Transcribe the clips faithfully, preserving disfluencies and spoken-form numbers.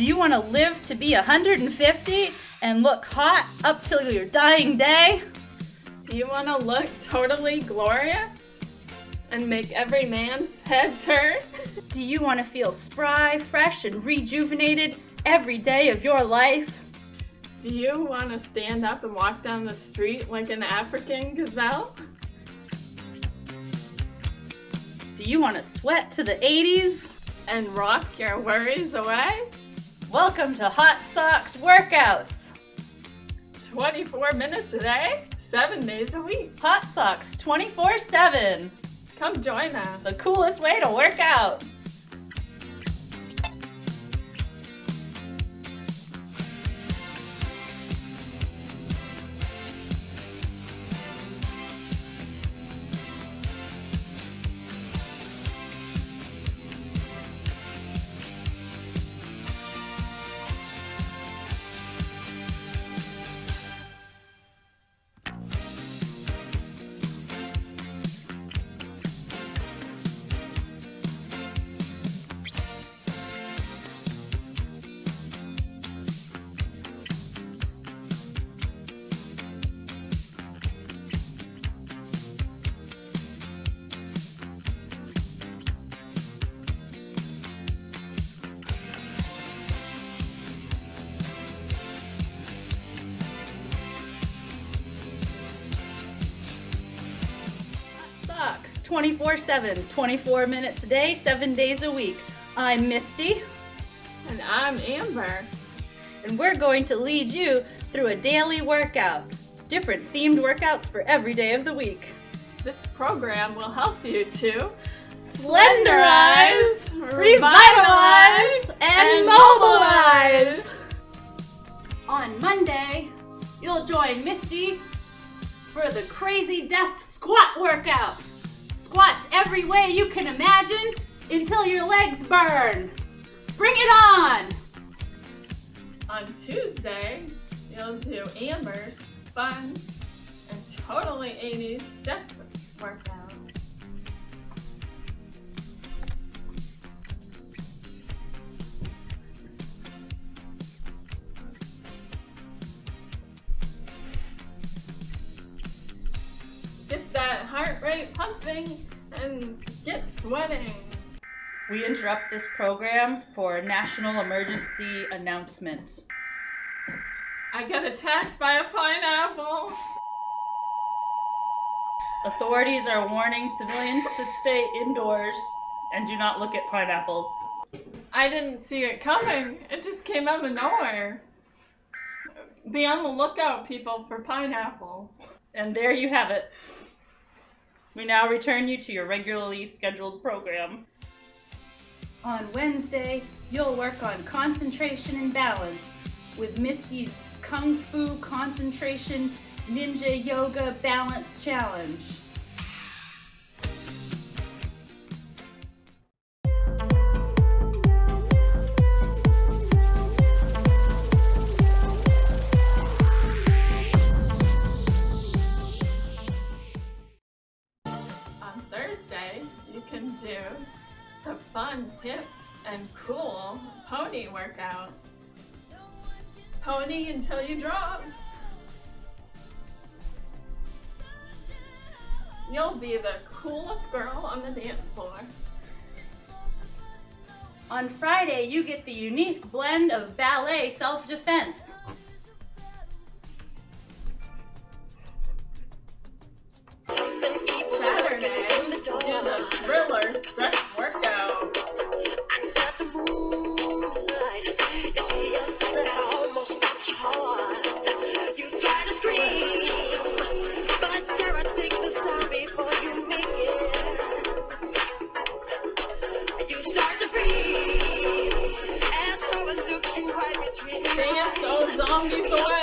Do you want to live to be one hundred fifty and look hot up till your dying day? Do you want to look totally glorious and make every man's head turn? Do you want to feel spry, fresh, and rejuvenated every day of your life? Do you want to stand up and walk down the street like an African gazelle? Do you want to sweat to the eighties? And rock your worries away? Welcome to Hot Socks Workouts! twenty-four minutes a day, seven days a week. Hot Socks twenty-four seven. Come join us. The coolest way to work out. twenty-four seven, twenty-four minutes a day, seven days a week. I'm Misty. And I'm Amber. And we're going to lead you through a daily workout. Different themed workouts for every day of the week. This program will help you to slenderize, revitalize, and mobilize. On Monday, you'll join Misty for the crazy death squat workout. Squats every way you can imagine until your legs burn. Bring it on! On Tuesday, you'll do Amber's fun and totally eighties step workout. Get that heart rate pumping and get sweating. We interrupt this program for national emergency announcement. I got attacked by a pineapple. Authorities are warning civilians to stay indoors and do not look at pineapples. I didn't see it coming. It just came out of nowhere. Be on the lookout, people, for pineapples. And there you have it. We now return you to your regularly scheduled program. On Wednesday, you'll work on concentration and balance with Misty's Kung Fu Concentration Ninja Yoga Balance Challenge. Can do the fun, hip, and cool pony workout. Pony until you drop. You'll be the coolest girl on the dance floor. On Friday, you get the unique blend of ballet self-defense. Saturday, do the thriller stretch workout. You try to scream, but terror takes the sound before you make it. You start to freeze, and so it looks you wipe your dreams. Dance those zombies away.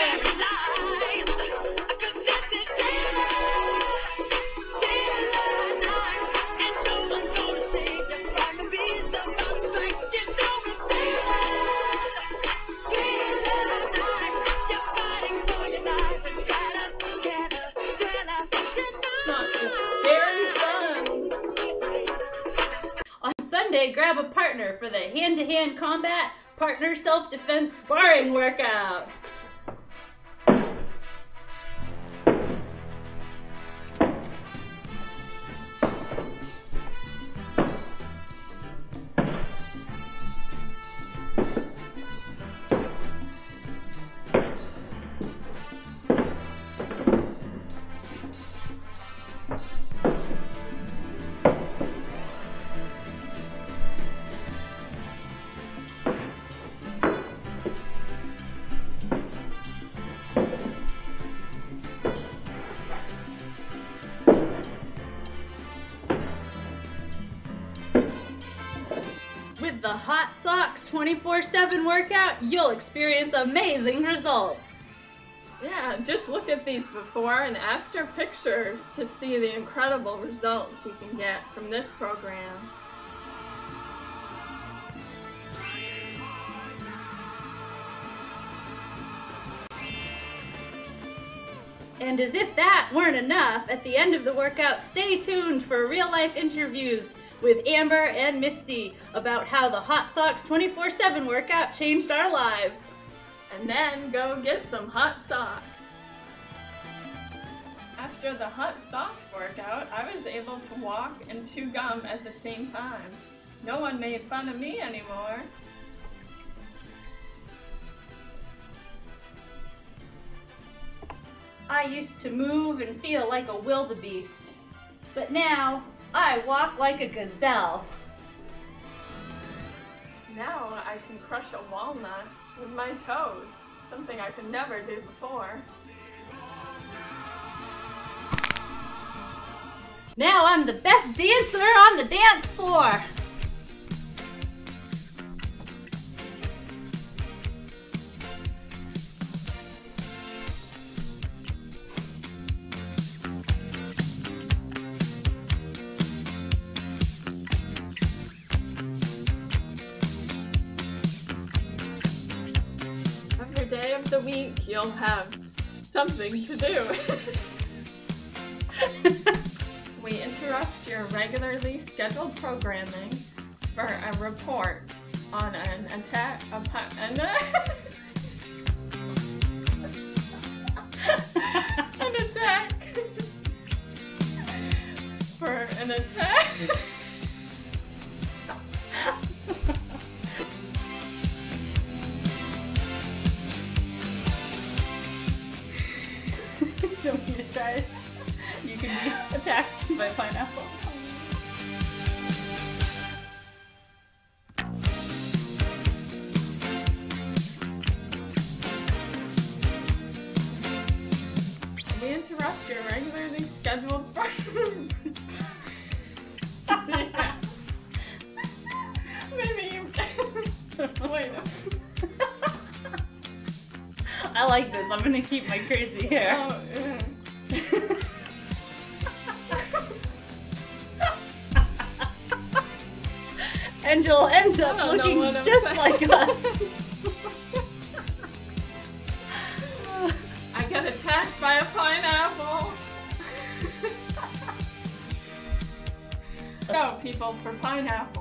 Grab a partner for the hand-to-hand combat partner self-defense sparring workout. With the Hot Socks twenty-four seven workout, you'll experience amazing results. Yeah, just look at these before and after pictures to see the incredible results you can get from this program. And as if that weren't enough, at the end of the workout, stay tuned for real-life interviews with Amber and Misty about how the Hot Socks twenty-four seven workout changed our lives. And then go get some hot socks. After the hot socks workout, I was able to walk and chew gum at the same time. No one made fun of me anymore. I used to move and feel like a wildebeest, but now I walk like a gazelle. Now I can crush a walnut with my toes, something I could never do before. Now I'm the best dancer on the dance floor. Every day of the week you'll have something to do. We interrupt your regularly scheduled programming for a report on an attack upon an, an attack for an attack. Don't want me to try it. You can be attacked by a pineapple. We interrupt your regularly scheduled yeah. Maybe you wait. I like this. I'm gonna keep my crazy hair. Oh, yeah. And you'll end up I don't know looking what I'm just saying. like us. I get attacked by a pineapple. Go, people, for pineapple.